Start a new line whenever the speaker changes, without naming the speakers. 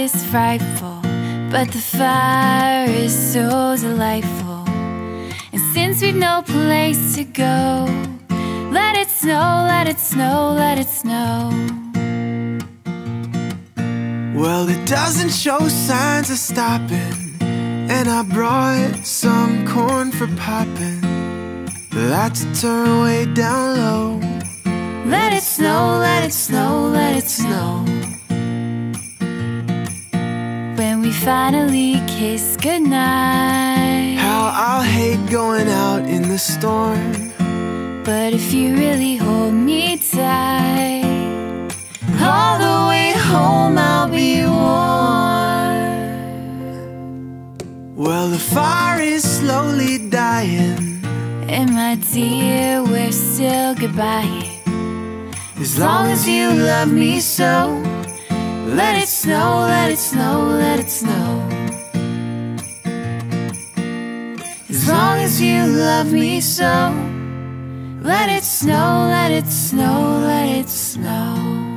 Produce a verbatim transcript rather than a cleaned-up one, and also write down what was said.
is frightful, but the fire is so delightful. And since we've no place to go, let it snow, let it snow, let it snow.
Well, it doesn't show signs of stopping, and I brought some corn for popping. That's to turn way down low.
Let it snow, let it snow, let it snow. When we finally kiss goodnight,
How I'll hate going out in the storm.
but if you really hold me tight, all the way home I'll be warm.
Well, the fire is slowly dying,
And my dear, we're still goodbye.
as long as you love me so.
Let it snow, let it snow, let it snow. As long as you love me so. Let it snow, let it snow, let it snow.